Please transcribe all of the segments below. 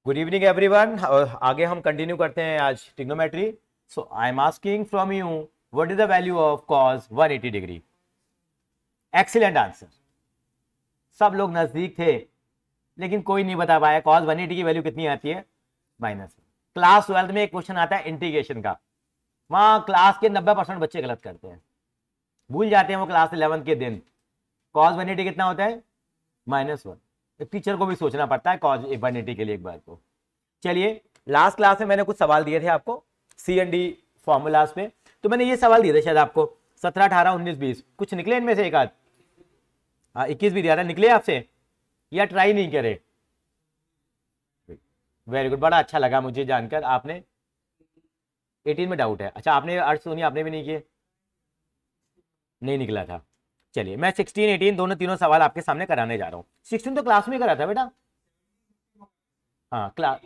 Good evening everyone. आगे हम continue करते हैं आज trigonometry. So I am asking from you what is the value of cos 180 degree. Excellent answer. सब लोग नजदीक थे लेकिन कोई नहीं बता पाया cos 180 की वैल्यू कितनी आती है, माइनस। क्लास 12 में एक क्वेश्चन आता है इंटीग्रेशन का, वहां क्लास के 90% बच्चे गलत करते हैं, भूल जाते हैं वो क्लास 11 के दिन। cos 180 कितना होता है, -1। टीचर को भी सोचना पड़ता है cos 180 के लिए एक बार को। चलिए, लास्ट क्लास में मैंने कुछ सवाल दिए थे आपको C&D फॉर्मूलाज पे, तो मैंने ये सवाल दिए थे शायद आपको 17, 18, 19, 20, कुछ निकले इनमें से एक आध। हाँ, 21 भी दिया था, निकले आपसे या ट्राई नहीं करे? वेरी गुड, बड़ा अच्छा लगा मुझे जानकर। आपने 18 में डाउट है, अच्छा आपने अर्थ सोनी आपने भी नहीं किए, नहीं निकला था। चलिए, मैं 16, 18 दोनों तीनों सवाल आपके सामने कराने जा रहा हूँ। 16 तो क्लास में करा था बेटा। हाँ, क्लास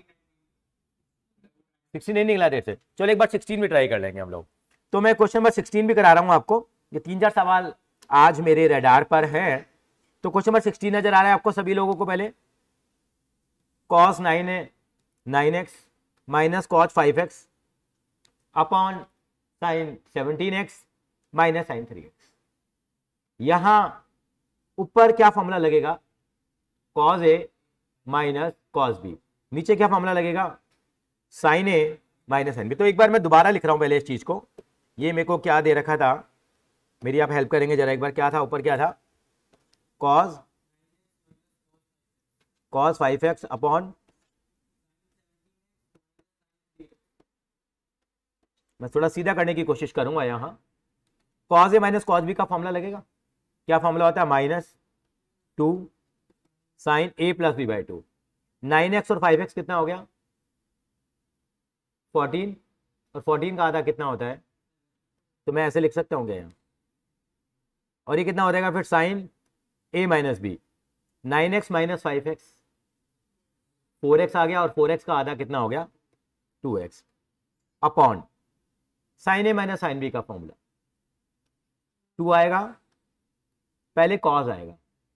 16 नहीं निकला देर से। चलो एक बार 16 भी ट्राई कर लेंगे हम लोग। तो मैं क्वेश्चन नंबर 16 भी करा रहा हूँ आपको। ये 3-4 सवाल आज मेरे रडार पर है। तो क्वेश्चन नंबर 16 नजर आ रहा है आपको सभी लोगों को? पहले cos 9x minus cos 5x upon sin 17x minus sin 3x। यहां ऊपर क्या फॉर्मूला लगेगा, cos a minus cos b। नीचे क्या फॉर्मूला लगेगा, sin a minus sin b। तो एक बार मैं दोबारा लिख रहा हूं पहले इस चीज को। ये मेरे को क्या दे रखा था, मेरी आप हेल्प करेंगे जरा एक बार। क्या था ऊपर, क्या था, cos 5x अपॉन, मैं थोड़ा सीधा करने की कोशिश करूंगा। यहां cos a minus cos b का फॉर्मूला लगेगा। क्या फॉर्मूला होता है, -2 sin a plus b by 2। 9x और 5x कितना हो गया, 14, और 14 का आधा कितना होता है, तो मैं ऐसे लिख सकता हूँ क्या यहाँ, और ये कितना हो जाएगा फिर sin a minus b, 9x minus 5x, 4x आ गया, और 4x का आधा कितना हो गया, 2x, upon sin a minus sin b का फॉर्मूला 2 आएगा, पहले cos आएगा,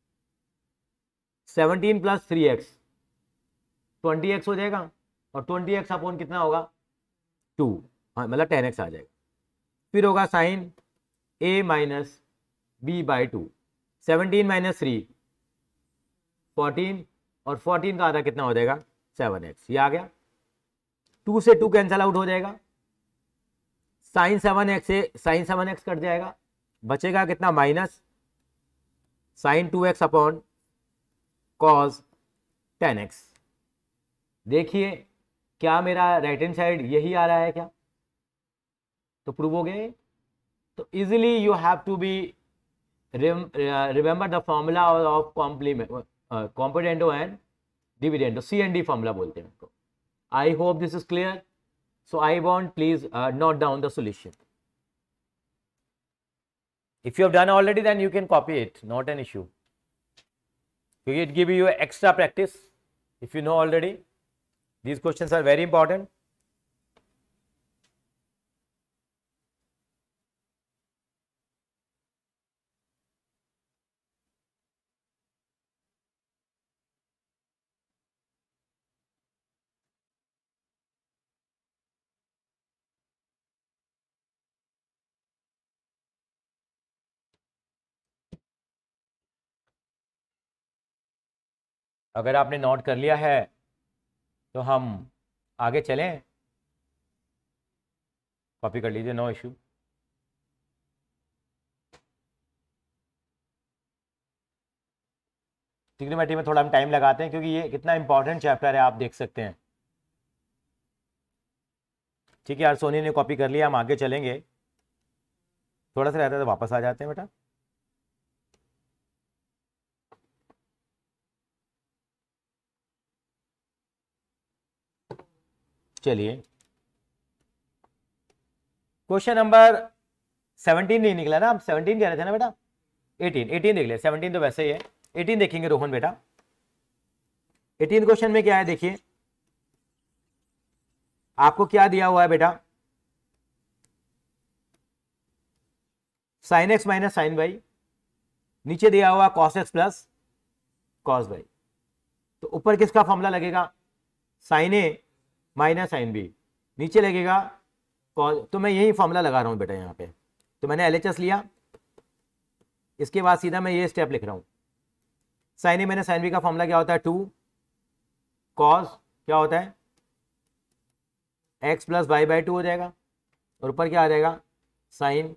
17 प्लस 3x 20x हो जाएगा, और 20x अपॉन कितना होगा, 2, हाँ मतलब 10x आ जाएगा। फिर होगा sin a minus b by 2, 17 minus 3 14, और 14 का आधा कितना हो जाएगा, 7x। ये आ गया, 2 से 2 कैंसल आउट हो जाएगा, sin 7x से sin 7x कट जाएगा, बचेगा कितना, minus sin 2x upon cos 10x। देखिए क्या मेरा राइट हैंड साइड यही आ रहा है क्या, तो प्रूव हो गए। तो easily you have to be remember the formula of componendo and dividendo, C&D formula बोलते हैं उसको। I hope this is clear. So I want please note down the solution. If you have done already, then you can copy it, not an issue. It give you extra practice if you know already. These questions are very important. अगर आपने note कर लिया है तो हम आगे चलें, copy कर लीजिए, नो इशू। ट्रिग्नोमेट्री में थोड़ा हम टाइम लगाते हैं क्योंकि ये कितना इंपॉर्टेंट चैप्टर है, आप देख सकते हैं। ठीक है यार, सोनी ने कॉपी कर लिया, हम आगे चलेंगे। थोड़ा सा रहता है तो वापस आ जाते हैं बेटा। चलिए, क्वेश्चन नंबर 17 नहीं निकला ना, आप 17 कह रहे थे ना बेटा, 18 देख ले, 17 तो वैसे ही है, 18 देखेंगे रोहन बेटा। 18 क्वेश्चन में क्या है देखिए, आपको क्या दिया हुआ है बेटा, sin x minus sin y, नीचे दिया हुआ cos x plus cos y। तो ऊपर किसका फॉर्मूला लगेगा, sine A minus sine B, नीचे लगेगा कॉस। तो मैं यही फॉर्मूला लगा रहा हूँ बेटा यहाँ पे। तो मैंने LHS लिया, इसके बाद सीधा मैं ये स्टेप लिख रहा हूँ। Sine A minus sine B का फॉर्मूला क्या होता है, 2 कॉस क्या होता है x प्लस वाई बाई 2 हो जाएगा, और ऊपर क्या आ जाएगा sine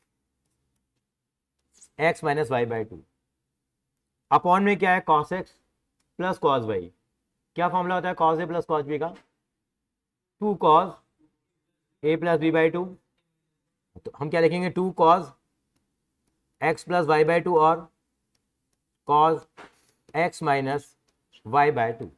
x minus Y by 2 upon में क्या है cos X plus cos Y. क्या फॉर्मूला होता है cos A plus cos B का, 2 cos A plus B by 2। तो हम क्या लिखेंगे 2 cos X plus Y by 2 और cos X minus Y by 2।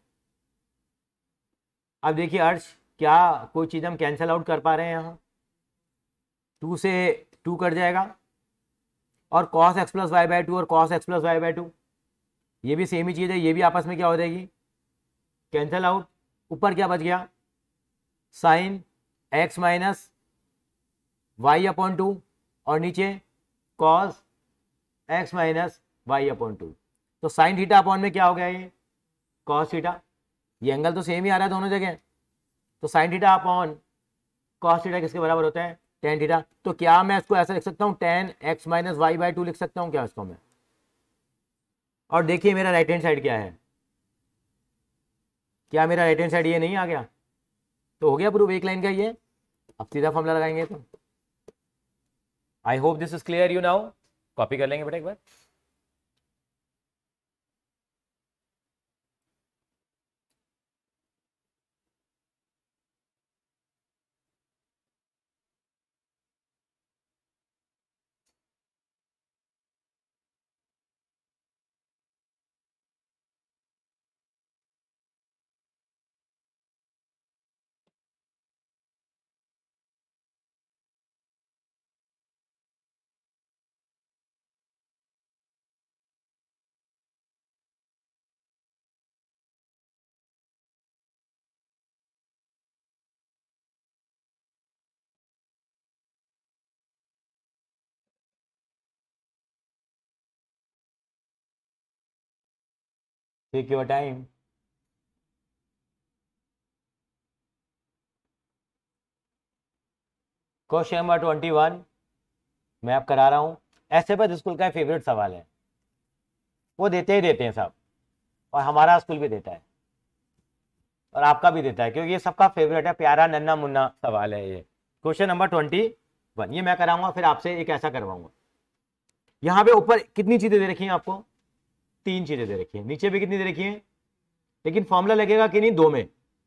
अब देखिए अर्श, क्या कोई चीज़ हम कैंसिल आउट कर पा रहे हैं यहाँ, 2 से 2 कट जाएगा, और cos X plus Y by 2 और cos X plus Y by 2 ये भी सेम ही चीज़ है, ये भी आपस में क्या हो जाएगी कैंसिल आउट। ऊपर क्या बच गया sine X minus Y upon 2 और नीचे cos X minus Y upon 2। तो साइन थीटा अपॉन में क्या हो गया ये कॉस थीटा, ये एंगल तो सेम ही आ रहा है दोनों जगह। तो sine theta upon cos theta किसके बराबर होता है टेन थीटा। तो क्या मैं इसको ऐसा लिख सकता हूँ tan X minus Y by 2 लिख सकता हूँ क्या इसको मैं। और देखिए मेरा राइट हैंड साइड क्या है, क्या मेरा राइट हैंड साइड ये नहीं आ गया, तो हो गया प्रूफ एक लाइन का ये। अब सीधा फॉर्मूला लगाएंगे तो I hope this is clear you now. Copy कर लेंगे बेटा एक बार। Take your time. Question number 21 मैं आप करा रहा हूं। ऐसे पर स्कूल का फेवरेट सवाल है, वो देते ही देते हैं सब, और हमारा स्कूल भी देता है और आपका भी देता है, क्योंकि ये सबका फेवरेट है, प्यारा नन्ना मुन्ना सवाल है ये। क्वेश्चन नंबर 21 ये मैं कराऊंगा, फिर आपसे एक ऐसा करवाऊंगा। यहाँ पे ऊपर कितनी चीजें दे रखी हैं आपको, 3 चीजें दे रखी हैं, नीचे भी कितनी दे रखी हैं, लेकिन फॉर्मूला लगेगा कि नहीं 2 में,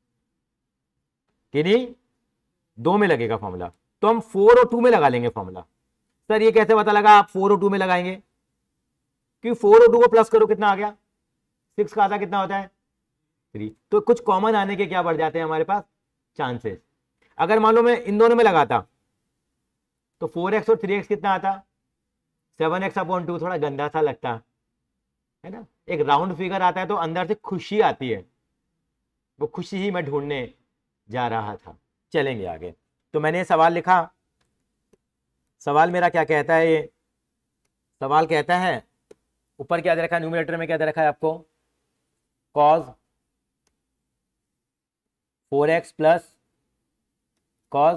कि नहीं 2 में लगेगा फॉर्मूला। तो हम 4 और 2 में लगा लेंगे फॉर्मूला। सर ये कैसे पता लगा आप 4 और 2 में लगाएंगे, क्योंकि 4 और 2 को प्लस करो कितना आ गया 6 का आधा कितना होता है 3। तो कुछ कॉमन आने के क्या बढ़ जाते हैं हमारे पास चांसेस। अगर मान लो मैं इन दोनों में लगाता तो 4x और 3x कितना आता 7x अपॉन 2, थोड़ा गंदा सा लगता है ना। एक राउंड फिगर आता है तो अंदर से खुशी आती है, वो खुशी ही मैं ढूंढने जा रहा था। चलेंगे आगे। तो मैंने सवाल लिखा, सवाल मेरा क्या कहता है, ये सवाल कहता है ऊपर क्या दे रखा है न्यूमरेटर में, क्या दे रखा है आपको cos 4x plus cos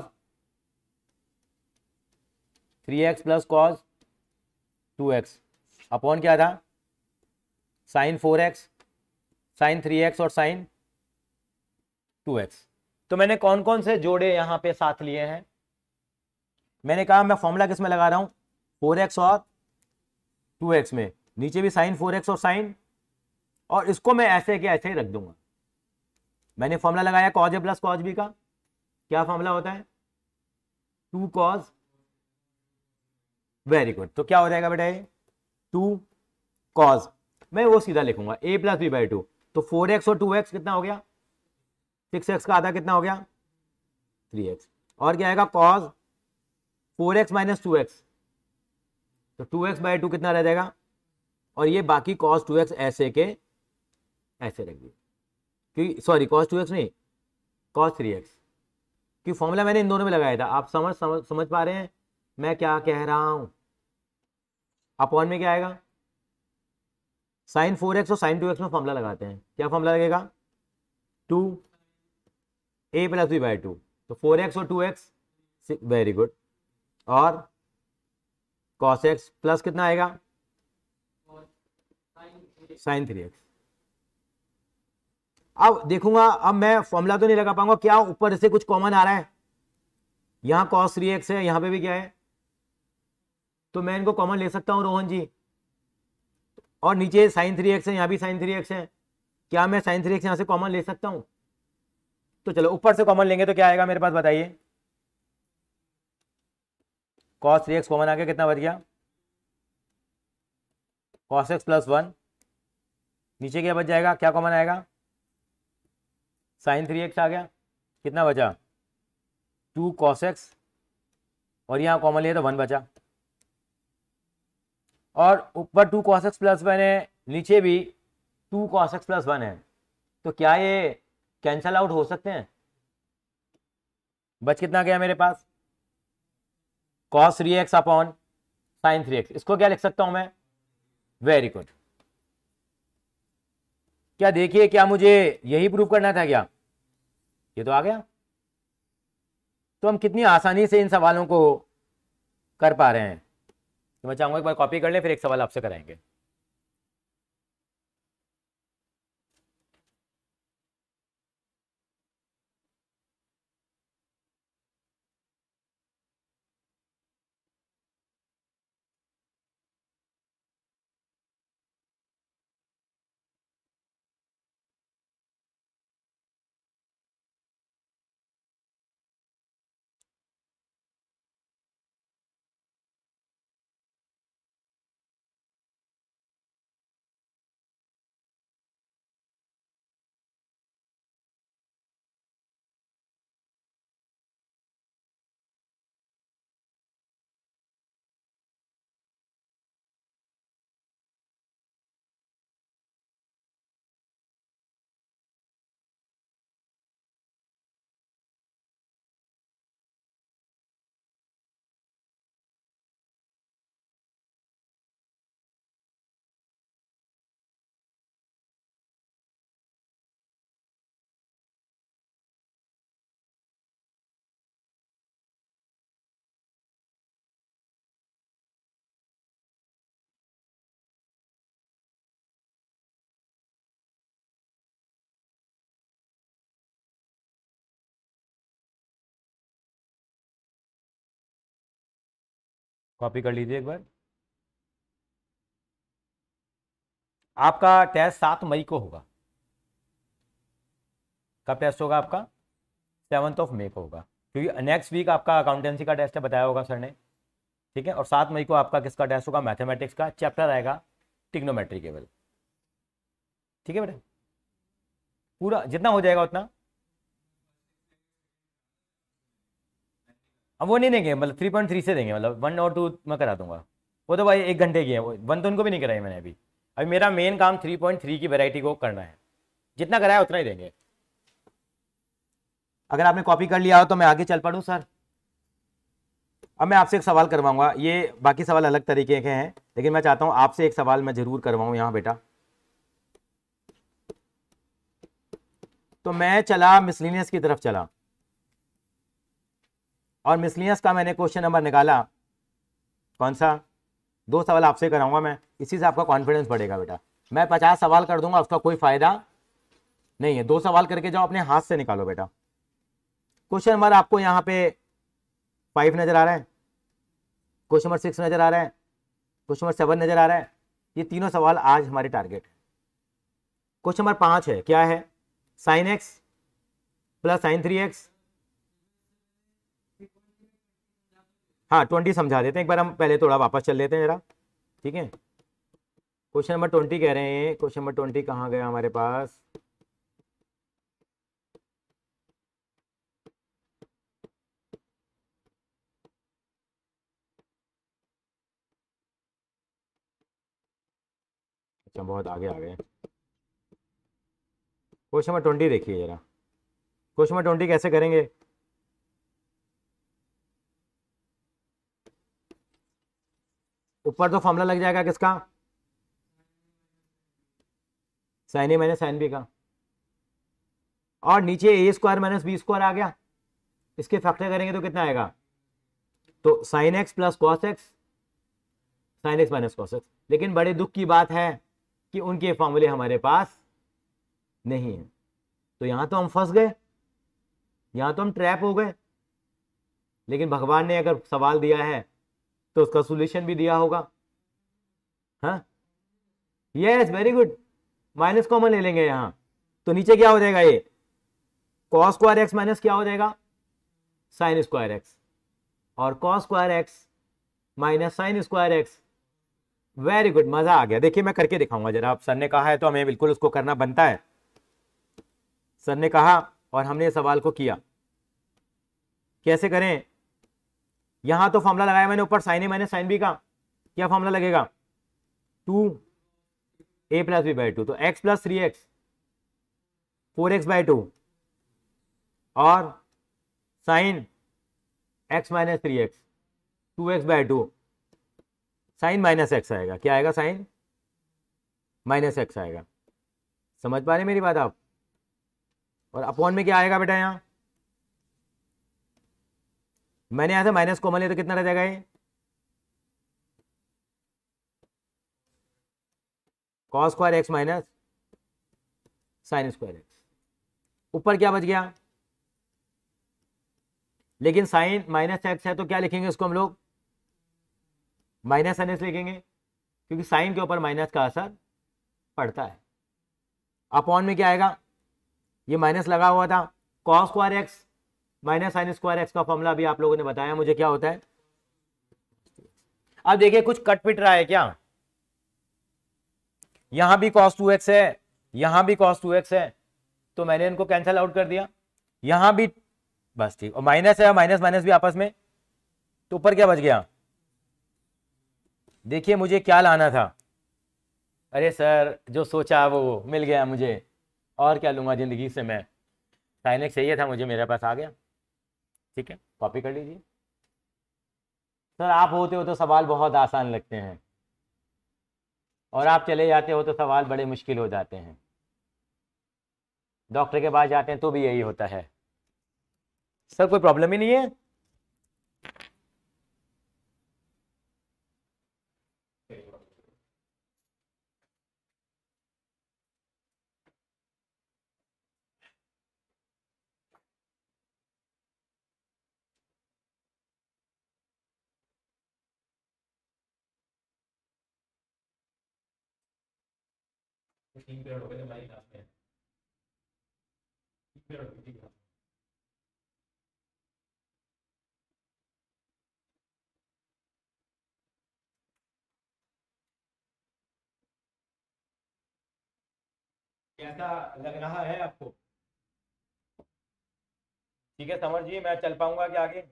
3x plus cos 2x upon क्या था साइन 4x साइन 3x और साइन 2x। तो मैंने कौन कौन से जोड़े यहां पे साथ लिए हैं, मैंने कहा मैं फॉर्मूला किस में लगा रहा हूं 4x और 2x में, नीचे भी साइन 4x और साइन, और इसको मैं ऐसे के ऐसे ही रख दूंगा। मैंने फॉर्मूला लगाया cos A plus cos B का, क्या फॉर्मूला होता है 2 कॉज, वेरी गुड। तो क्या हो जाएगा बेटा ये 2 कॉज, मैं वो सीधा लिखूंगा a प्लस बी बाई 2। तो 4x और 2x कितना हो गया 6x का आधा कितना हो गया 3x, और क्या आएगा कॉज 4x माइनस 2x, तो 2x बाई 2 कितना रह जाएगा, और ये बाकी cos 2x ऐसे के ऐसे रख दिए, क्योंकि सॉरी cos 2x नहीं cos 3x, क्योंकि फॉर्मूला मैंने इन दोनों में लगाया था। आप समझ पा रहे हैं मैं क्या कह रहा हूं। अपॉन में क्या आएगा साइन 4x और साइन 2x में फॉर्मूला लगाते हैं, क्या फॉर्मूला लगेगा 2 a प्लस बी बाई 2, तो 4x और 2x, वेरी गुड, और cos x प्लस कितना आएगा, sin 3x। अब देखूंगा, अब मैं फॉर्मूला तो नहीं लगा पाऊंगा, क्या ऊपर से कुछ कॉमन आ रहा है, यहां cos 3x है, यहां पे भी क्या है, तो मैं इनको कॉमन ले सकता हूं रोहन जी, और नीचे sin 3x है, यहां भी sin 3x है, क्या मैं sin 3x यहां से कॉमन ले सकता हूं, तो चलो ऊपर से कॉमन लेंगे तो क्या आएगा मेरे पास, बताइए, cos 3x कॉमन आ गया, कितना बच गया, cos x प्लस 1, नीचे क्या बच जाएगा, क्या कॉमन आएगा, sin 3x आ गया, कितना बचा, 2 cos x, और यहां कॉमन लिया तो 1 बचा, और ऊपर 2 cos x प्लस 1 है, नीचे भी 2 cos x प्लस 1 है, तो क्या ये कैंसल आउट हो सकते हैं, बच कितना गया मेरे पास, cos 3x upon sin 3x, इसको क्या लिख सकता हूं मैं, वेरी गुड, क्या देखिए, क्या मुझे यही प्रूव करना था क्या, ये तो आ गया, तो हम कितनी आसानी से इन सवालों को कर पा रहे हैं, तो मैं चाहूंगा एक बार कॉपी कर लें, फिर एक सवाल आपसे कराएंगे। कॉपी कर लीजिए एक बार, आपका टेस्ट 7 मई को होगा, कब टेस्ट होगा आपका, 7 मई को होगा, क्योंकि नेक्स्ट वीक आपका अकाउंटेंसी का टेस्ट है, बताया होगा सर ने, ठीक है, और 7 मई को आपका किसका टेस्ट होगा, मैथमेटिक्स का चैप्टर आएगा ट्रिग्नोमेट्री केवल, ठीक है बेटा, पूरा जितना हो जाएगा उतना, अब वो नहीं देंगे, मतलब 3.3 से देंगे, मतलब 1 और 2 मैं करा दूंगा, वो तो भाई 1 घंटे की है, वो 1 तो उनको भी नहीं कराई मैंने अभी, अभी मेरा मेन काम 3.3 की वैरायटी को करना है, जितना कराया उतना ही देंगे। अगर आपने कॉपी कर लिया हो तो मैं आगे चल पड़ूं सर, अब मैं आपसे एक सवाल करवाऊंगा, ये बाकी सवाल अलग तरीके के हैं, लेकिन मैं चाहता हूं आपसे एक सवाल मैं जरूर करवाऊं यहां बेटा, तो मैं चला मिसलिनियस की तरफ चला, और मिसलिनियस का मैंने क्वेश्चन नंबर निकाला, कौन सा, 2 सवाल आपसे कराऊंगा मैं, इसी से आपका कॉन्फिडेंस बढ़ेगा बेटा, मैं 50 सवाल कर दूंगा उसका कोई फायदा नहीं है, 2 सवाल करके जाओ, अपने हाथ से निकालो बेटा। क्वेश्चन नंबर आपको यहाँ पे 5 नजर आ रहा है, क्वेश्चन नंबर 6 नजर आ रहा है, क्वेश्चन नंबर 7 नजर आ रहा है, ये तीनों सवाल आज हमारे टारगेट है। क्वेश्चन नंबर 5 है, क्या है, sine X plus sign 3x, हाँ 20 समझा देते हैं एक बार, हम पहले थोड़ा वापस चल लेते हैं जरा, ठीक है। क्वेश्चन नंबर 20 कह रहे हैं, क्वेश्चन नंबर 20 कहाँ गया हमारे पास, अच्छा बहुत आगे आ गए, क्वेश्चन नंबर 20 देखिए जरा, क्वेश्चन नंबर 20 कैसे करेंगे, ऊपर तो फॉर्मूला लग जाएगा किसका, sine A minus sine B का, और नीचे A square minus B square आ गया, इसके फैक्टर करेंगे तो कितना आएगा, तो sine X plus cos X, sine X minus cos X. लेकिन बड़े दुख की बात है कि उनके फॉर्मूले हमारे पास नहीं है, तो यहां तो हम फंस गए, यहां तो हम ट्रैप हो गए। लेकिन भगवान ने अगर सवाल दिया है तो उसका सॉल्यूशन भी दिया होगा। हाँ, yes, very good. Minus common ले लेंगे यहां, तो नीचे क्या हो जाएगा, ये कॉस स्क्वायर एक्स माइनस क्या हो जाएगा, साइन स्क्वायर एक्स, और cos square X minus sine square X. Very good, मजा आ गया। देखिए मैं करके दिखाऊंगा जरा, आप सर ने कहा है तो हमें बिल्कुल उसको करना बनता है। सर ने कहा और हमने सवाल को किया, कैसे करें। यहां तो फॉर्मूला लगाया मैंने ऊपर sine A minus sine B का, क्या फॉर्मूला लगेगा, 2a प्लस बी बाई 2, तो x plus 3x 4x by 2 और sine x minus 3x 2x by 2, sine minus X आएगा, क्या आएगा, साइन माइनस एक्स आएगा। समझ पा रहे मेरी बात आप। और अपॉन में क्या आएगा बेटा, यहां मैंने यहां से माइनस कॉमन लिया तो कितना रह जाएगा, ये cos square X minus sine square X. ऊपर क्या बच गया, लेकिन साइन माइनस एक्स है तो क्या लिखेंगे इसको हम लोग, माइनस साइन एक्स लिखेंगे, क्योंकि साइन के ऊपर माइनस का असर पड़ता है। अपॉन में क्या आएगा, ये माइनस लगा हुआ था, cos square X minus sine square X का फॉर्मूला भी आप लोगों ने बताया मुझे क्या होता है। अब देखिए कुछ कट पिट रहा है क्या, यहां भी cos 2x है, यहां भी cos 2x है, तो मैंने इनको कैंसिल आउट कर दिया, यहां भी बस ठीक, और माइनस है, माइनस माइनस भी आपस में, तो ऊपर क्या बच गया। देखिए मुझे क्या लाना था, अरे सर जो सोचा वो मिल गया मुझे, और क्या लूंगा जिंदगी से मैं, साइन एक्स चाहिए था मुझे, मेरे पास आ गया। ठीक है, कॉपी कर लीजिए। सर आप होते हो तो सवाल बहुत आसान लगते हैं, और आप चले जाते हो तो सवाल बड़े मुश्किल हो जाते हैं। डॉक्टर के पास जाते हैं तो भी यही होता है। सर कोई प्रॉब्लम ही नहीं है, तीन पीरियड हो गए हमारी क्लास में, तीन पीरियड हो गए। कैसा लग रहा है आपको, ठीक है समझिए, मैं चल पाऊंगा कि आगे,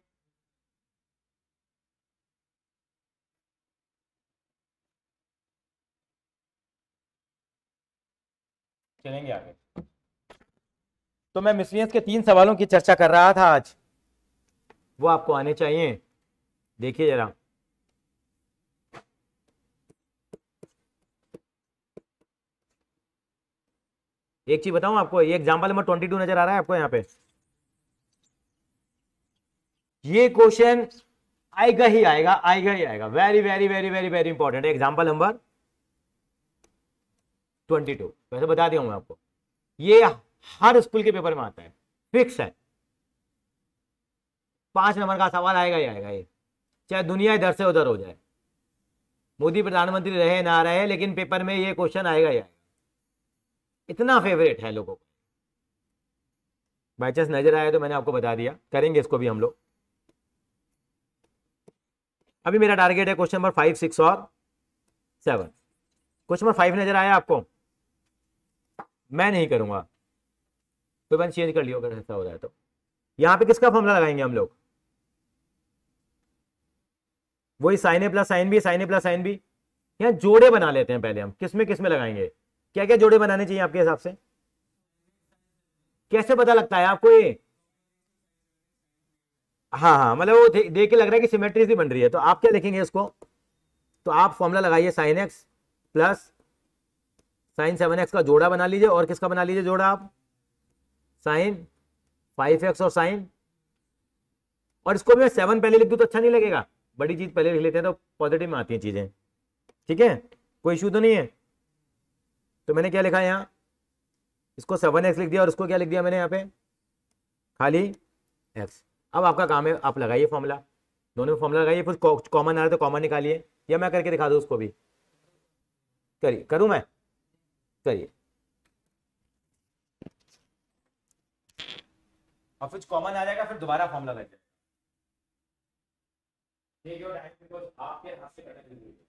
चलेंगे आगे। तो मैं मिसलियंस के 3 सवालों की चर्चा कर रहा था आज, वो आपको आने चाहिए। देखिए जरा, एक चीज बताऊं आपको, ये एग्जांपल नंबर 22 नजर आ रहा है आपको यहाँ पे, ये क्वेश्चन आएगा ही आएगा, आएगा ही आएगा, very very very very very important. Example number 22, वैसे बता दिया हूं मैं आपको, ये हर स्कूल के पेपर में आता है, फिक्स है, 5 नंबर का सवाल आएगा ही आएगा ये, चाहे दुनिया इधर से उधर हो जाए, मोदी प्रधानमंत्री रहे ना रहे, लेकिन पेपर में ये क्वेश्चन आएगा ही आएगा, इतना फेवरेट है लोगों को। बाई चांस नजर आया तो मैंने आपको बता दिया, करेंगे इसको भी हम लोग। अभी मेरा टारगेट है क्वेश्चन नंबर 5, 6 और 7। क्वेश्चन नंबर 5 नजर आया आपको, मैं नहीं करूंगा, तो मैंने चेंज कर लिया अगर ऐसा हो रहा है तो। यहां पे किसका फॉर्मूला लगाएंगे हम लोग, वही sine A plus sine B, sine A plus sine B. यहां जोड़े बना लेते हैं पहले हम, किसमें लगाएंगे, क्या क्या जोड़े बनाने चाहिए आपके हिसाब से, कैसे पता लगता है आपको ये, हाँ हाँ, मतलब वो देख के लग रहा है कि सिमेट्री सी बन रही है, तो आप क्या लिखेंगे इसको, तो आप फॉर्मूला लगाइए sign X plus sign 7x का जोड़ा बना लीजिए, और किसका बना लीजिए जोड़ा आप, साइन 5x और साइन, और इसको मैं 7 पहले लिख दूं तो अच्छा नहीं लगेगा, बड़ी चीज पहले लिख लेते हैं तो पॉजिटिव में आती हैं चीजें, ठीक है, कोई इशू तो नहीं है। तो मैंने क्या लिखा है यहाँ, इसको 7x लिख दिया और उसको क्या लिख दिया मैंने यहाँ पे, खाली x। अब आपका काम है, आप लगाइए फॉर्मूला, दोनों फॉर्मूला लगाइए, फिर कॉमन आ रहा है तो कॉमन निकालिए, या मैं करके दिखा दूं उसको भी, करिए, करूं मैं, करिए, और फिर कॉमन आ जाएगा, फिर दोबारा फॉर्मूला लग जाएगा। Take your time because आपके हाथ से करना जरूरी है।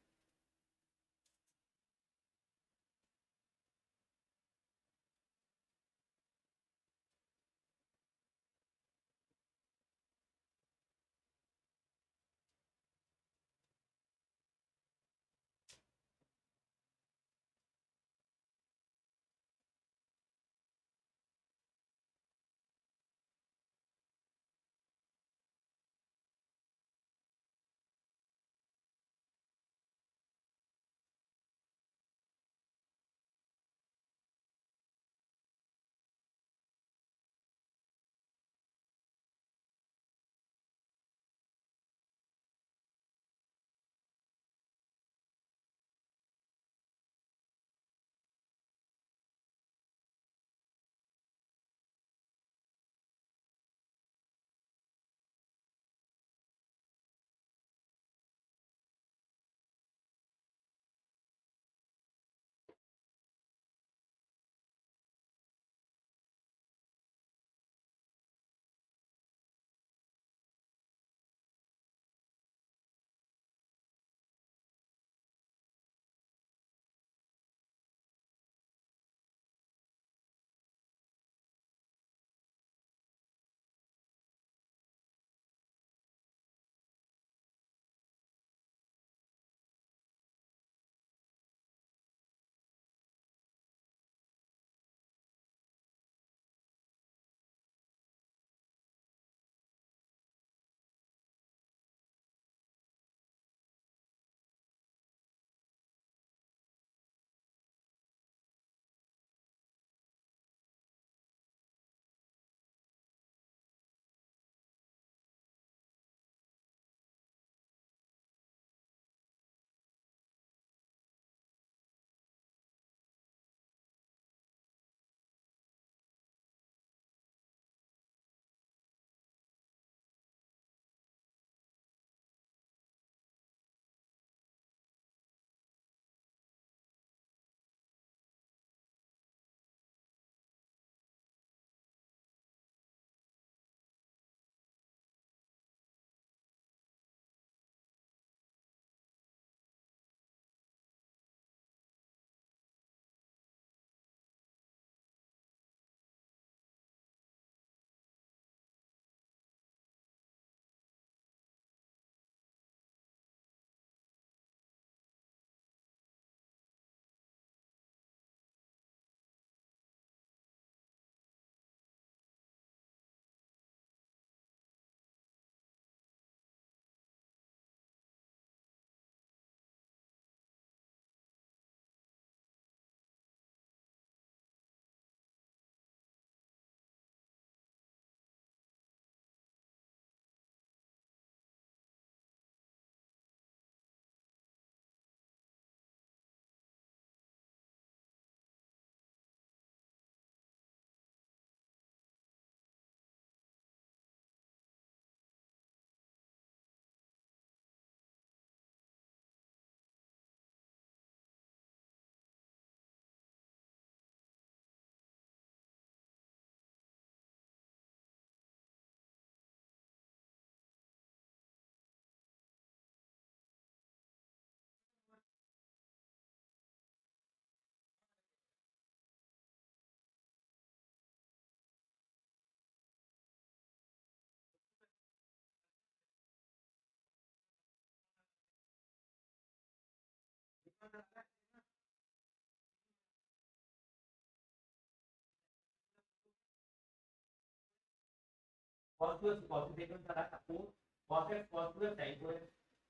cos cos देखो क्या था आपको, cos x cos 2x sin 2x,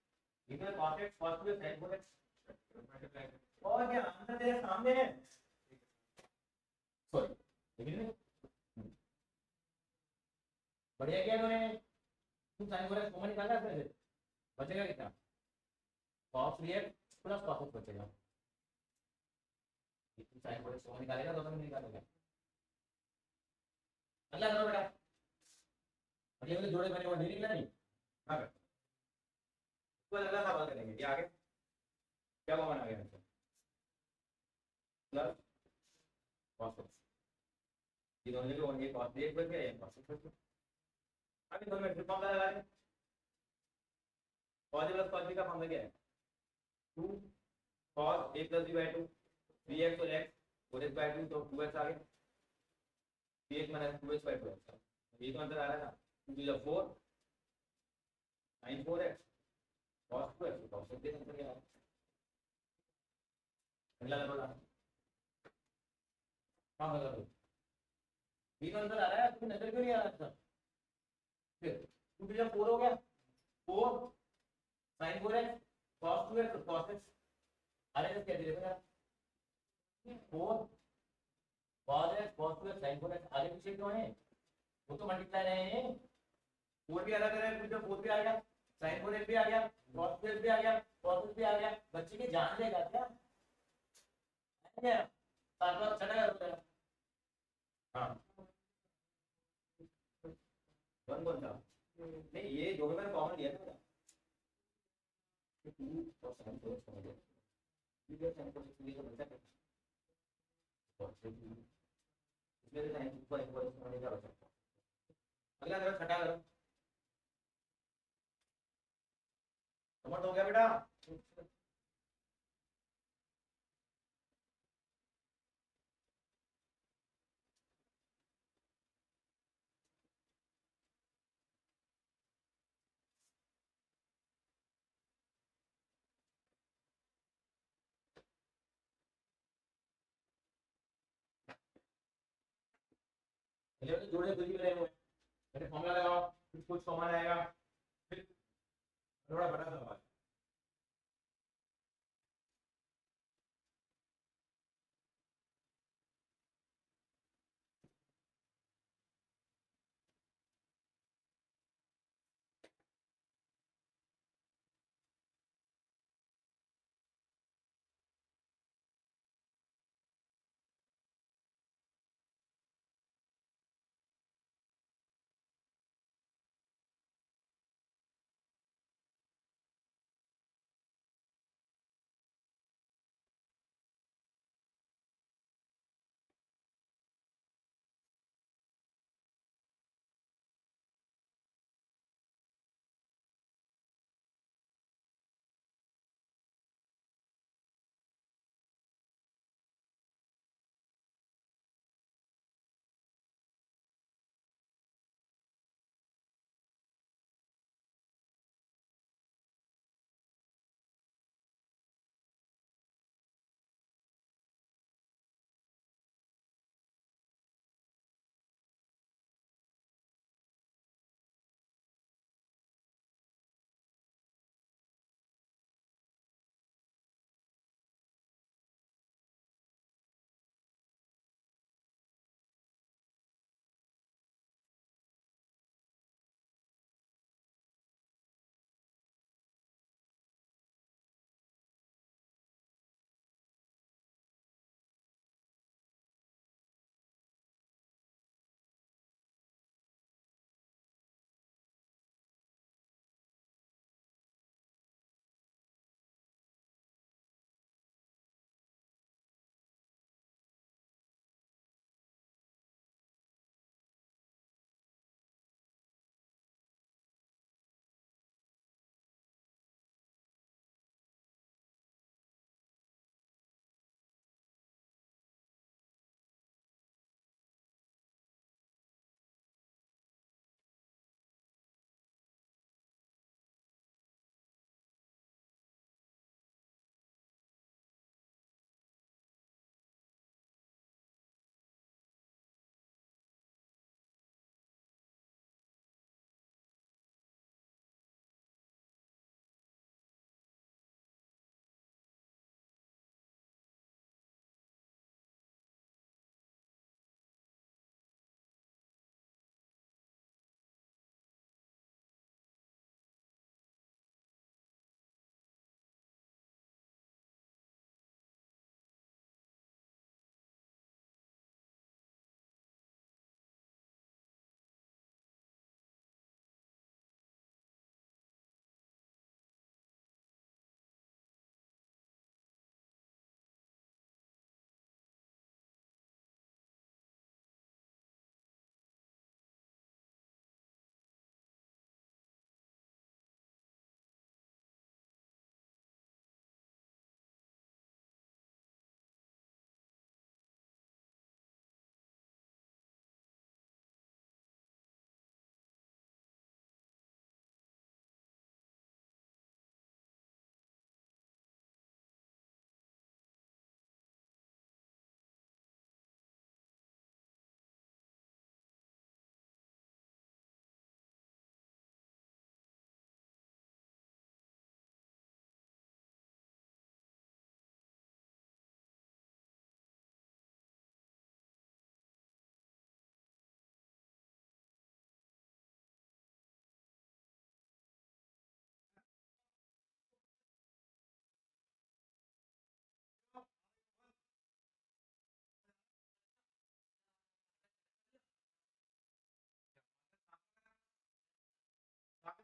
इधर cos x cos 2x sin 2x, और क्या आंसर तेरे सामने है, सॉरी, लेकिन बढ़िया किया इन्होंने। तुम साइन को कॉमन निकाला फिर बचेगा कितना, cos 3x plus cos x बचेगा। तुम साइन को कॉमन निकालेगा तो तुम निकालोगे। अगला करो बेटा, और ये वाले जोड़े बने वो नहीं निकला नहीं। हाँ बेटा, तो अगला सवाल करेंगे। ये आगे क्या कॉमन आ गया आंसर, प्लस cos x। ये दोनों जगह और ये cos 3x बच गया, ये cos x बच गया। अभी दोनों में फॉर्मूला लगा लें। cos a plus cos b का फॉर्मूला क्या है, 2 cos a plus b by 2, 3x और x और x बाय 2 तो 2x आ गया, 3x minus 2x bye 2x। ये तो अंतर आ रहा है ना, 2 to the 4 sin 4x cos 2x cos x के अंतर क्या है। अगला करो ना, हाँ करो। ये तो अंतर आ रहा है, तुम्हें नजर क्यों नहीं आ रहा था। फिर 2 to the 4 हो गया, 4 sin 4x cos 2x cos x। अरे क्या दे देगा 4 cos x cos 2x sin 4x। आगे पीछे क्यों है, वो तो मल्टीप्लाई रहे हैं। 4 भी अलग है, फिर 4 भी आ गया, sin 4x भी आ गया, cos 2x भी आ गया, cos x भी आ गया। बच्चे की जान लेगा क्या, क्या सात बार छठा कर। हाँ वन कौन सा, नहीं ये जो भी मैंने कॉमन लिया था, 2 और sin 4x समझ गया, ठीक है sin 4x लिए तो बचा क्या, इसमें से sin 4x होने क्या बचा। अगला करो, छठा करो, समझ हो गया बेटा। जोड़े खुद ही रहे हुए, फॉर्मूला लगाओ, फिर कुछ कॉमन आएगा, फिर थोड़ा बड़ा सवाल।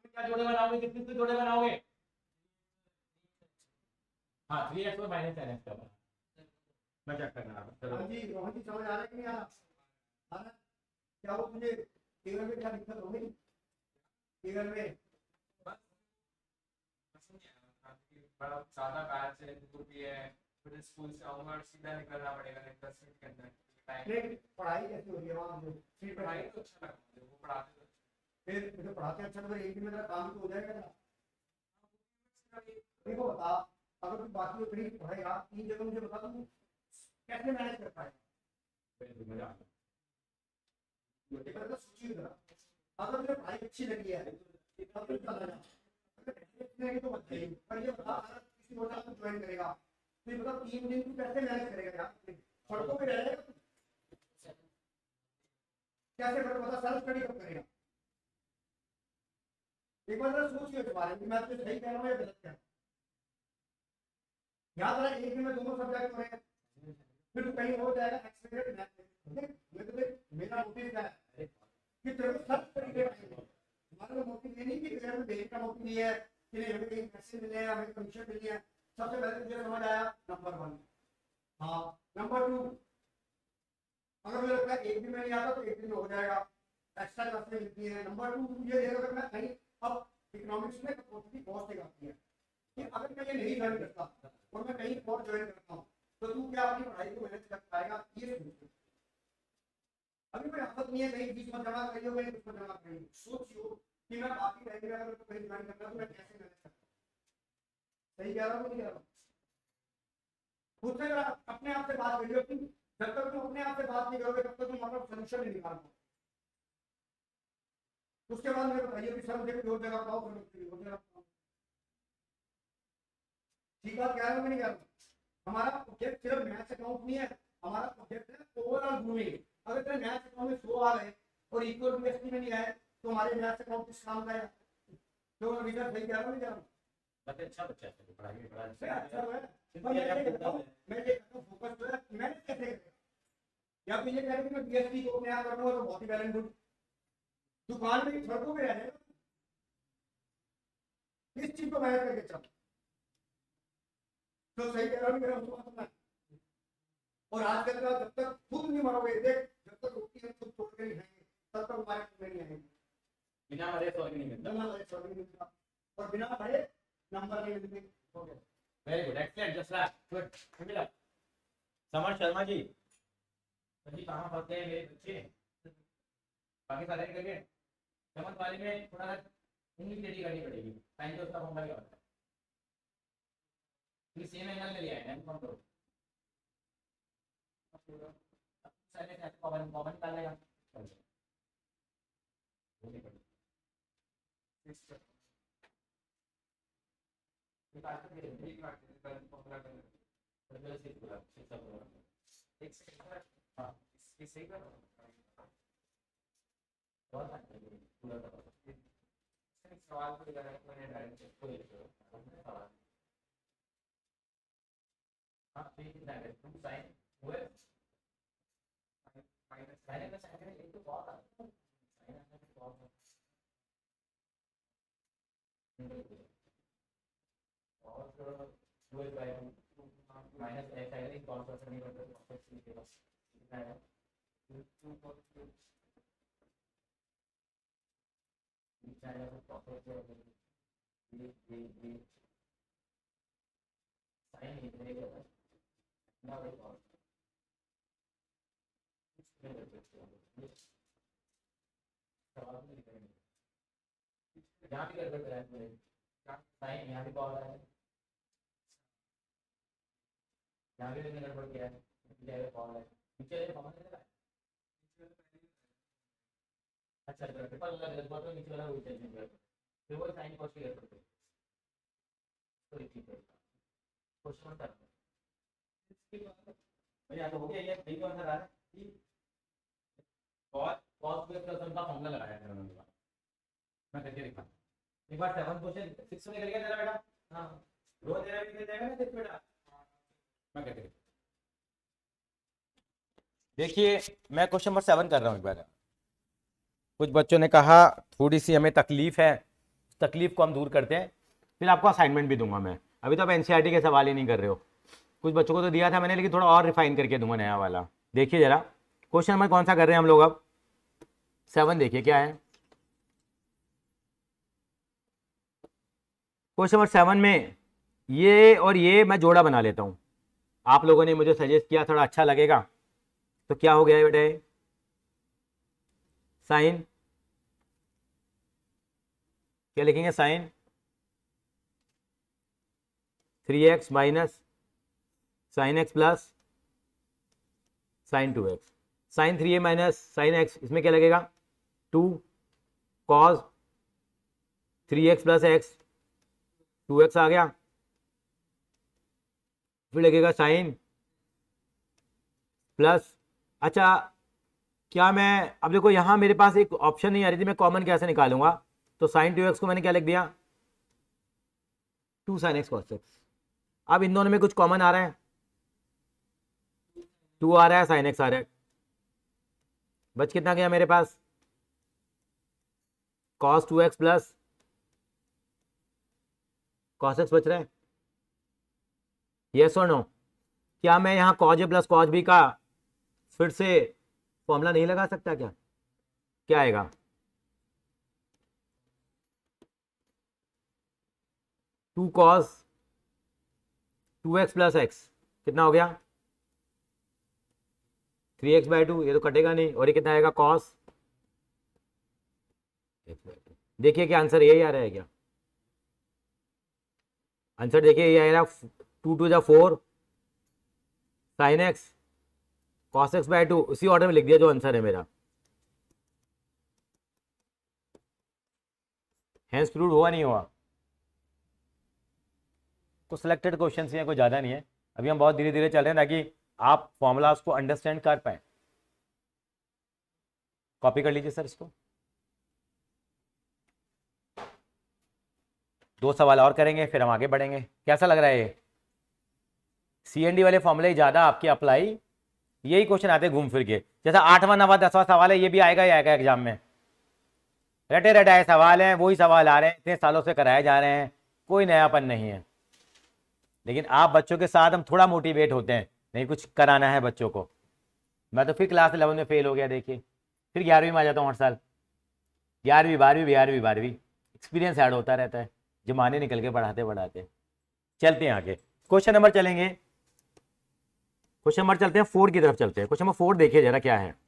क्या जोड़े बनाओगे, किस जोड़े बनाओगे? हाँ 3x और -10x का मैं चेक करना है। चलो जी रोहन जी समझ आ रहा है कि नहीं आ रहा? क्या वो मुझे फिगर में क्या दिक्कत हो गई? फिगर में बड़ा ज्यादा बैच है, दूर भी है, फिर स्कूल से आऊंगा और सीधा निकलना पड़ेगा 10 मिनट के अंदर। नहीं पढ़ाई कैसी हो रही है वहाँ जो फ्री पढ़ाई तो अच्छा लगा मुझे, वो पढ़ाते फिर तो पढ़ाते अच्छा तो एक दिन में तेरा काम तो हो जाएगा ना। देखो बता, अगर तू बाकी फ्री पढ़ेगा 3 जगह मुझे बता तू कैसे मैनेज कर पाएगा? तो सोचिए जरा, अगर तुझे पढ़ाई अच्छी लगी है तब तो चला जा, तो मत जाइए। पर ये बता अगर किसी और को ज्वाइन करेगा तो ये बता 3 दिन तू कैसे मैनेज करेगा यार? सड़कों पे रहेगा कैसे? बता सेल्फ स्टडी कब करेगा? एक बार सोच के बारे में मैं तुझे सही कह रहा हूँ या गलत कह रहा हूँ? याद रहा एक दिन में दोनों सब्जेक्ट हो रहे हैं, फिर तो कहीं हो जाएगा एक्सपेक्टेड मैथ। मेरा मोटिव क्या है कि तेरे को सब तरीके का हमारा मोटिव ये नहीं कि तेरे को देने का मोटिव नहीं है कि नहीं हमें कहीं पैसे मिले हैं, हमें कमीशन मिली है। सबसे पहले तुझे समझ आया नंबर 1। हाँ नंबर 2, अगर मुझे लगता है एक दिन में नहीं आता तो एक दिन में हो जाएगा, एक्स्ट्रा क्लासें मिलती है। नंबर 2 ये देखो अगर मैं कहीं अब इकोनॉमिक्स में अपॉर्चुनिटी बहुत एक आती है कि अगर मैं ये नहीं ज्वाइन करता और मैं कहीं और ज्वाइन करता हूँ तो तू क्या अपनी पढ़ाई को मैनेज कर पाएगा? ये सोचो। अभी कोई आफत नहीं है, कहीं बीच में जमा करियो, कहीं बीच में जमा करियो, सोचियो कि मैं बाकी टाइम में अगर कहीं ज्वाइन करता हूँ तो मैं कैसे मैनेज करता हूँ? सही कह रहा हूँ नहीं कह रहा हूँ? खुद से अपने आप से बात करियो कि जब तक तुम अपने आप से बात नहीं करोगे तब तक तुम अपना सोल्यूशन नहीं निकाल पाओगे। उसके बाद मुझे बताइए कि सर मुझे कोई और जगह बताओ, फिर और जगह बताओ। ठीक बात कह रहा हूँ नहीं कह रहा हूँ? हमारा ऑब्जेक्ट सिर्फ मैथ्स अकाउंट नहीं है, हमारा ऑब्जेक्ट है ओवरऑल ग्रूमिंग। अगर तेरे मैथ्स अकाउंट में 100 आ गए और इक्वल टू एसटी में नहीं आए तो हमारे मैथ्स अकाउंट किस काम का है? तो रिजल्ट सही कह रहा हूँ नहीं कह रहा हूँ? बट अच्छा बच्चा है, पढ़ाई में बड़ा अच्छा है। मैं ये कहता हूँ फोकस तो है, मैनेज कैसे करेगा? या तो ये कह रहे कि मैं बीएसटी को अपने आप कर लूँगा तो बहुत ही वेल एंड गुड, दुकान में सड़कों पे रह जाएगा। किस चीज को मैनेज करके चल तो सही कह रहा हूँ मेरा उसको। और आज कल का जब तक खुद नहीं मरोगे, देख जब तक रोटी हम खुद तोड़ के नहीं खाएंगे तब तक हमारे खुद नहीं आएंगे। बिना मरे स्वर्ग नहीं मिलता, बिना मरे स्वर्ग नहीं मिलता और बिना पढ़े नंबर नहीं मिलते। Very good, excellent, just like good. Samar Sharma ji, जी कहाँ पढ़ते हैं मेरे बच्चे? बाकी सारे करके चमन वाले में थोड़ा सा इंग्लिश स्टडी करनी पड़ेगी, टाइम तो उसका होगा क्या होता है? सेम एंगल में लिया है कौन तो सारे से कॉमन कॉमन निकालेगा वो नहीं पड़ेगा सवाल को मैंने डायरेक्ट हाँ ठीक है, टू साइन हुए माइनस साइन में साइन में एक तो बहुत आता है, साइन में बहुत और हुए बाय माइनस एक्स आएगा, एक कॉस पर नहीं करते तो एक्स लिखेगा कितना है 2 चाहे कॉस पर ये साइन नहीं करेगा ना वो कॉस सवाल नहीं करेंगे यहाँ भी गड़बड़ कराया पूरे साइन, यहाँ भी कॉल है, यहाँ भी मैंने गड़बड़ किया है, कॉल है नीचे कॉमन है ना। अच्छा ट्रिपल वाला गलत हुआ तो नीचे वाला वही चेंज कर फिर वो साइन कॉस्ट की गड़बड़ कर तो ठीक है क्वेश्चन कर भैया तो हो गया ये सही आंसर आ रहा है और cos पे प्लस का फॉर्मूला लगाया है मैंने, मैं करके दिखा एक बार 7 क्वेश्चन 6 में कर गया तेरा बेटा? हां रोज तेरा भी कर जाएगा ना देख बेटा, मैं करके देखिए मैं क्वेश्चन नंबर 7 कर रहा हूँ एक बार। कुछ बच्चों ने कहा थोड़ी सी हमें तकलीफ है तकलीफ को हम दूर करते हैं, फिर आपको असाइनमेंट भी दूंगा मैं। अभी तो आप एनसीईआरटी के सवाल ही नहीं कर रहे हो, कुछ बच्चों को तो दिया था मैंने, लेकिन थोड़ा और रिफाइन करके दूंगा नया वाला। देखिए जरा क्वेश्चन नंबर कौन सा कर रहे हैं हम लोग अब, 7 देखिए क्या है। क्वेश्चन नंबर 7 में ये और ये मैं जोड़ा बना लेता हूं, आप लोगों ने मुझे सजेस्ट किया थोड़ा अच्छा लगेगा। तो क्या हो गया बेटे, साइन क्या लिखेंगे, sine 3x minus sine X plus sine 2x, sine 3a minus sine x, इसमें क्या लगेगा 2 cos 3x plus x, 2x आ गया, फिर लगेगा साइन प्लस। अच्छा क्या मैं, अब देखो यहाँ मेरे पास एक ऑप्शन नहीं आ रही थी, मैं कॉमन कैसे निकालूंगा, तो साइन 2x को मैंने क्या लिख दिया 2 साइन एक्स कॉस एक्स। अब इन दोनों में कुछ कॉमन आ रहा है, 2 आ रहा है, साइन एक्स आ रहा है, बच कितना गया मेरे पास cos 2x plus cos X बच रहा है, यस और नो। क्या मैं यहाँ cos A plus cos B का फिर से फॉर्मूला नहीं लगा सकता क्या, क्या आएगा 2 कॉस 2x प्लस एक्स कितना हो गया 3x/2, ये तो कटेगा नहीं, और ये कितना आएगा कॉस x/2। देखिए क्या आंसर यही आ रहा है क्या, आंसर देखिए ये आ रहा 2 2 जा 4 साइन एक्स कॉस x/2, उसी ऑर्डर में लिख दिया जो आंसर है मेरा। हेंस प्रूव्ड हुआ नहीं हुआ, कुछ सिलेक्टेड क्वेश्चन हैं, कोई ज़्यादा नहीं है, अभी हम बहुत धीरे धीरे चल रहे हैं ताकि आप फॉर्मूलाज को अंडरस्टैंड कर पाए। कॉपी कर लीजिए सर इसको, 2 सवाल और करेंगे फिर हम आगे बढ़ेंगे। कैसा लग रहा है ये, CND वाले फॉर्मूले ज़्यादा आपके अप्लाई, यही क्वेश्चन आते हैं घूम फिर के, जैसा 8वां 9वां 10वां सवाल है, ये भी आएगा ही आएगा एग्जाम में, रटे रटाए सवाल हैं, वही सवाल आ रहे हैं, इतने सालों से कराए जा रहे हैं, कोई नयापन नहीं है। लेकिन आप बच्चों के साथ हम थोड़ा मोटिवेट होते हैं, नहीं कुछ कराना है बच्चों को। मैं तो फिर क्लास 11 में फेल हो गया, देखिए फिर 11वीं में आ जाता हूँ हर साल, 11वीं 12वीं एक्सपीरियंस ऐड होता रहता है, जमाने निकल के पढ़ाते पढ़ाते। चलते हैं आगे, क्वेश्चन नंबर चलेंगे, क्वेश्चन नंबर चलते हैं 4 की तरफ चलते हैं। क्वेश्चन नंबर 4 देखिए जरा क्या है,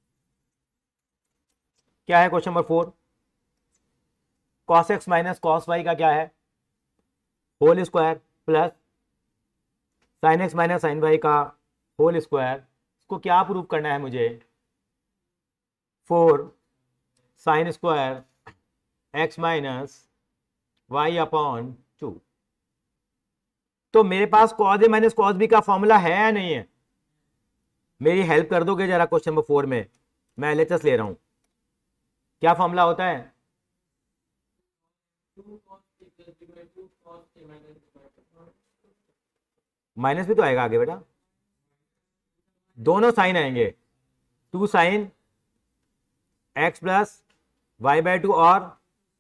क्या है question number 4, cos X minus cos Y का क्या है whole square plus sine X minus sine Y का होल स्क्वायर, इसको क्या प्रूव करना है मुझे 4 sine square X minus Y upon 2। तो मेरे पास cos A minus cos B का फॉर्मूला है या नहीं है, मेरी हेल्प कर दोगे जरा क्वेश्चन नंबर 4 में, मैं LHS ले रहा हूं, क्या फॉर्मूला होता है माइनस भी तो आएगा आगे बेटा, दोनों साइन आएंगे, 2 साइन एक्स प्लस y/2 और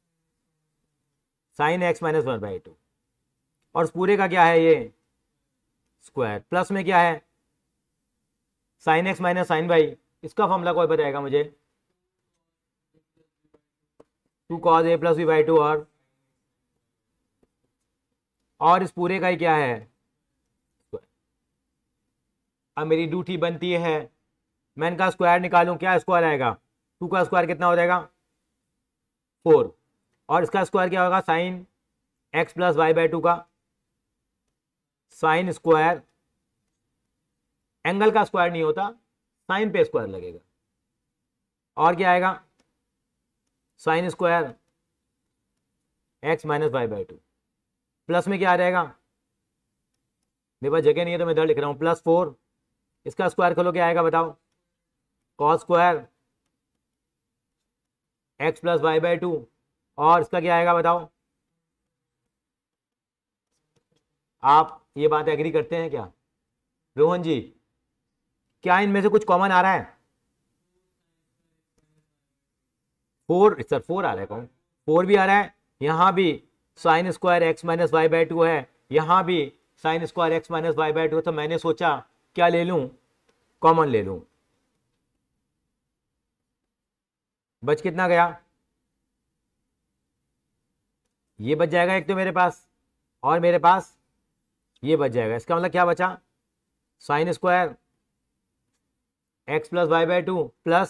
साइन एक्स माइनस 1/2, और उस पूरे का क्या है ये स्क्वायर, प्लस में क्या है sine X minus sine Y, इसका फॉर्मूला कोई बताएगा मुझे 2 cos a प्लस b/2 और इस पूरे का ही क्या है। अब मेरी ड्यूटी बनती है मैं इनका स्क्वायर निकालूं, क्या स्क्वायर आएगा 2 का स्क्वायर कितना हो जाएगा 4, और इसका स्क्वायर क्या होगा साइन एक्स प्लस y/2 का साइन स्क्वायर, एंगल का स्क्वायर नहीं होता, साइन पे स्क्वायर लगेगा, और क्या आएगा sine square X minus y/2, plus में क्या आ जाएगा, मेरे पास जगह नहीं है तो मैं इधर लिख रहा हूं +4, इसका स्क्वायर खोलो क्या आएगा बताओ cos square X plus y/2, और इसका क्या आएगा बताओ। आप ये बात एग्री करते हैं क्या रोहन जी, क्या इनमें से कुछ कॉमन आ रहा है 4 सर 4 आ रहा है, कौन 4 भी आ रहा है, यहां भी sine square X minus Y by two है, यहां भी sine square X minus Y by two. तो मैंने सोचा क्या ले लूं, कॉमन ले लूं। बच कितना गया, ये बच जाएगा एक तो मेरे पास, और मेरे पास ये बच जाएगा। इसका मतलब क्या बचा, sine square X plus Y by two plus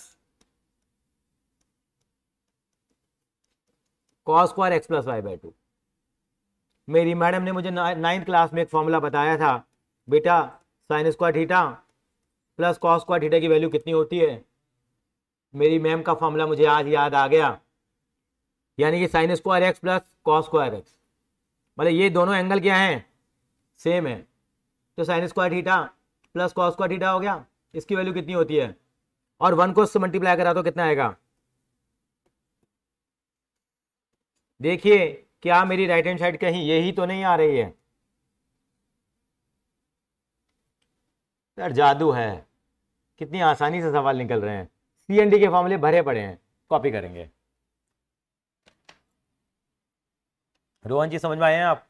cos square X plus Y by two. मेरी मैडम ने मुझे 9th क्लास में एक फॉर्मूला बताया था, बेटा sine square theta plus cos square theta की वैल्यू कितनी होती है। मेरी मैम का फॉर्मूला मुझे आज याद आ गया, यानी कि sine square X plus cos square X, मतलब ये दोनों एंगल क्या हैं, सेम है। तो sine square theta plus cos square theta हो गया, इसकी वैल्यू कितनी होती है, और 1 को इससे मल्टीप्लाई करा तो कितना आएगा। देखिए क्या मेरी राइट हैंड साइड कहीं यही तो नहीं आ रही है, सर जादू है, कितनी आसानी से सवाल निकल रहे हैं। CND के फॉर्मूले भरे पड़े हैं, कॉपी करेंगे। रोहन जी समझ में आए हैं आप।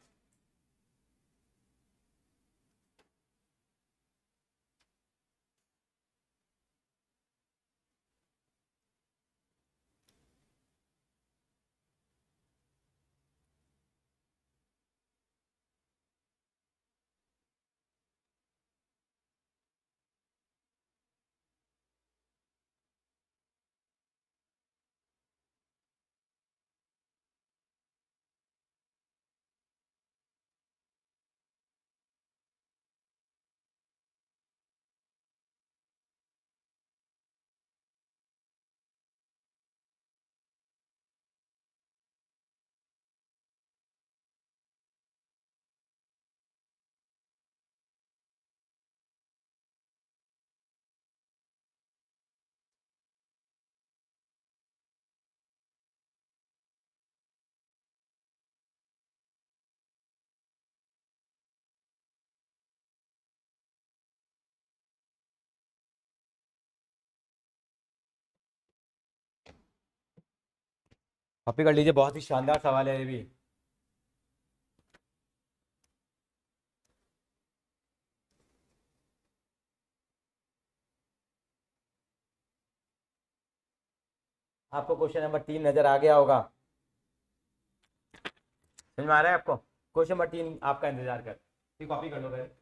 कॉपी कर लीजिए, बहुत ही शानदार सवाल है ये भी। आपको क्वेश्चन नंबर 3 नजर आ गया होगा, समझ में आ रहा है आपको। क्वेश्चन नंबर 3 आपका इंतजार कर, कॉपी कर लो पहले।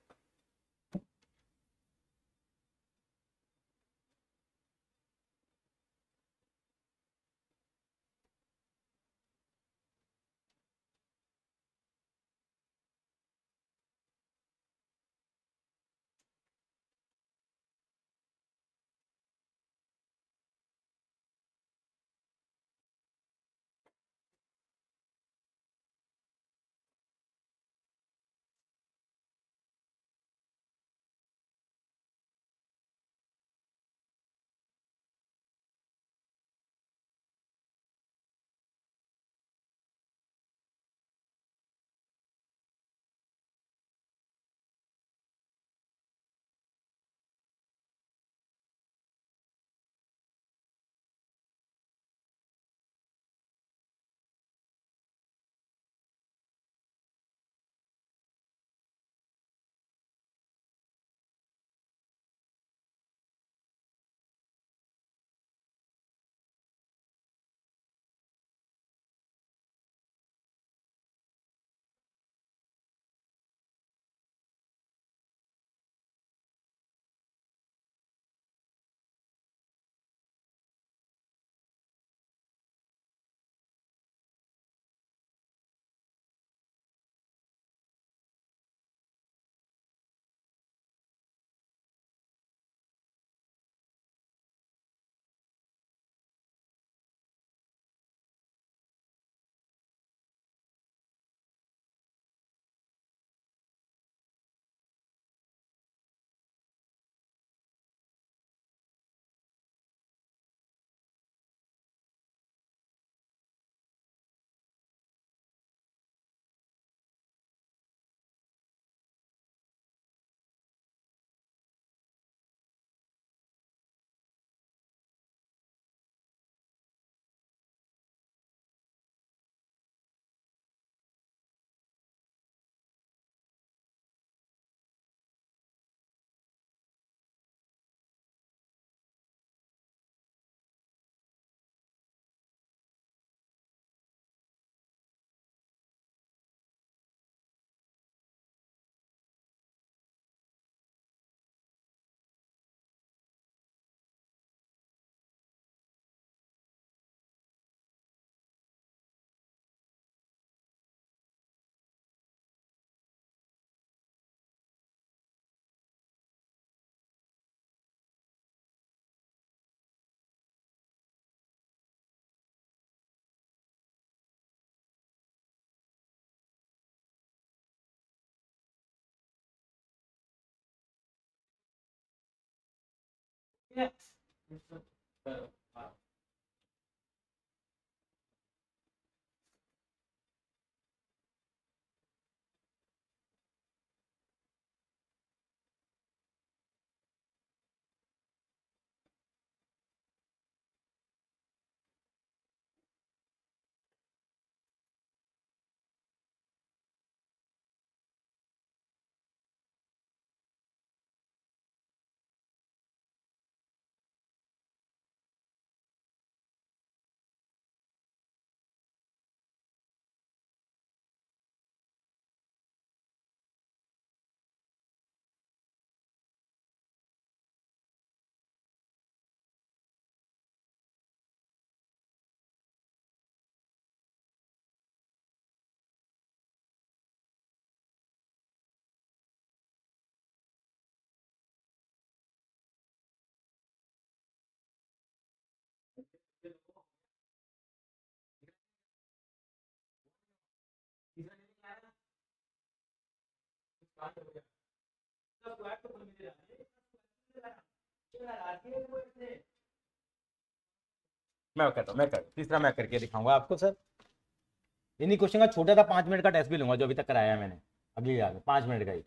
मैं करता हूँ, तीसरा मैं करके दिखाऊंगा आपको सर। इन्हीं क्वेश्चन का छोटा था, 5 मिनट का टेस्ट भी लूंगा जो अभी तक कराया है मैंने, अगली याद 5 मिनट का ही।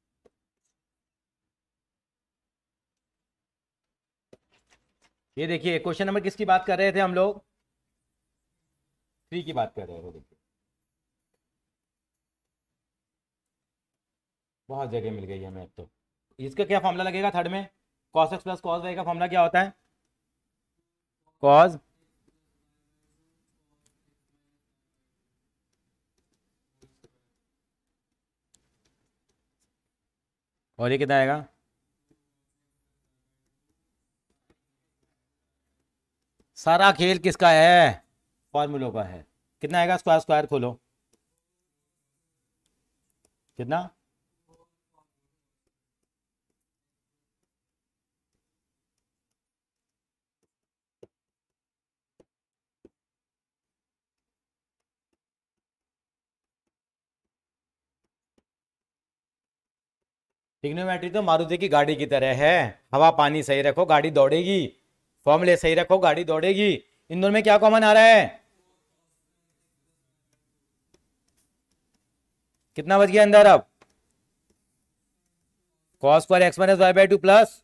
ये देखिए क्वेश्चन नंबर किसकी बात कर रहे थे हम लोग, 3 की बात कर रहे थे। देखिए बहुत जगह मिल गई है हमें। तो इसका क्या फॉर्मूला लगेगा थर्ड में, cos x plus cos y का फॉर्मूला क्या होता है, cos और ये कितना आएगा, सारा खेल किसका है, फॉर्मूलों का है। कितना आएगा, स्क्वायर स्क्वायर खोलो, कितना, ट्रिग्नोमेट्री तो मारुति की गाड़ी की तरह है, हवा पानी सही रखो गाड़ी दौड़ेगी, फॉर्मूले सही रखो गाड़ी दौड़ेगी। इन दोनों में क्या कॉमन आ रहा है, कितना बच गया अंदर अब, cos square x minus Y by 2 plus,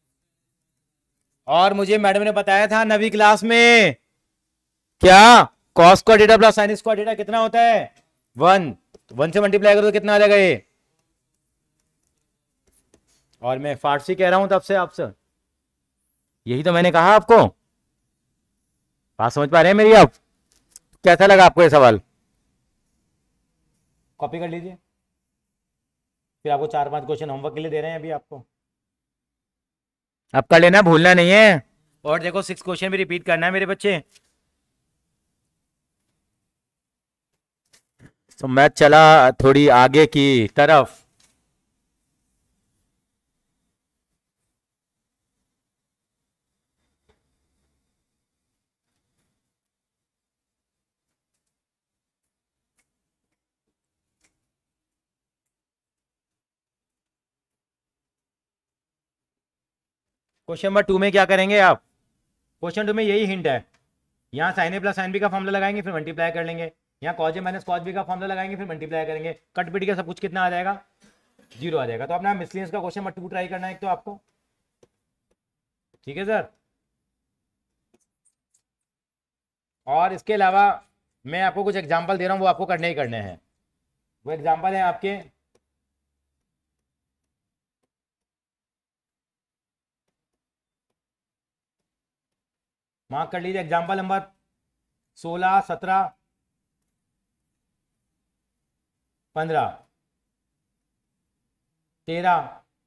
और मुझे मैडम ने बताया था नवी क्लास में क्या, cos square theta plus sin square theta कितना होता है 1, 1 से मल्टीप्लाई करो तो कितना आ जाएगा ये, और मैं फारसी कह रहा हूं तब से आपसे, यही तो मैंने कहा आपको। बात समझ पा रहे हैं मेरी आप, कैसा लगा आपको ये सवाल, कॉपी कर लीजिए, फिर आपको 4-5 क्वेश्चन होमवर्क के लिए दे रहे हैं अभी आपको, अब कर लेना, भूलना नहीं है। और देखो 6 क्वेश्चन भी रिपीट करना है मेरे बच्चे। तो मैं चला थोड़ी आगे की तरफ, क्वेश्चन नंबर 2 में क्या करेंगे आप, क्वेश्चन 2 में यही हिंट है, यहाँ sine A plus sine B का फॉर्मूला लगाएंगे फिर मल्टीप्लाई कर लेंगे, यहाँ cos A minus cos B का फॉर्मूला लगाएंगे फिर मल्टीप्लाई करेंगे, कट पिट के सब कुछ कितना आ जाएगा, 0 आ जाएगा। तो अपना मिसलियंस का क्वेश्चन नंबर 2 ट्राई करना है एक तो आपको, ठीक है सर। और इसके अलावा मैं आपको कुछ एग्जाम्पल दे रहा हूँ, वो आपको करने ही करने हैं। वो एग्जाम्पल है आपके, मार्क कर लीजिए, एग्जाम्पल नंबर 16, 17, 15, 13,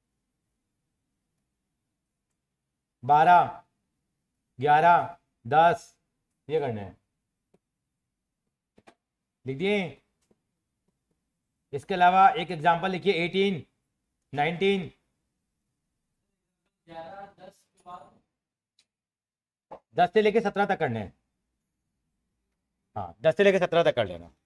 12, 11, 10, ये करने हैं, लिख दिए। इसके अलावा एक एग्जाम्पल लिखिए 18, 19, 10 से लेके 17 तक करने हैं, हाँ 10 से लेके 17 तक कर लेना।